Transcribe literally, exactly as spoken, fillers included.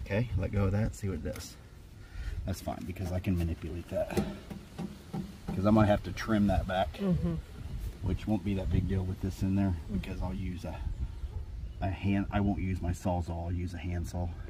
Okay, let go of that, see what it does. That's fine, because I can manipulate that. Because I'm gonna have to trim that back, mm-hmm. which won't be that big deal with this in there, because I'll use a, a hand, I won't use my Sawzall, I'll use a hand saw.